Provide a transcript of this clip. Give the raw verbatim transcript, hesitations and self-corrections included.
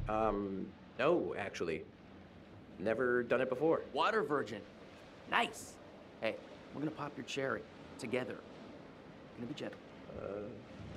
Um, no, actually. Never done it before. Water virgin. Nice. Hey, we're gonna pop your cherry. Together. Gonna be gentle. Uh,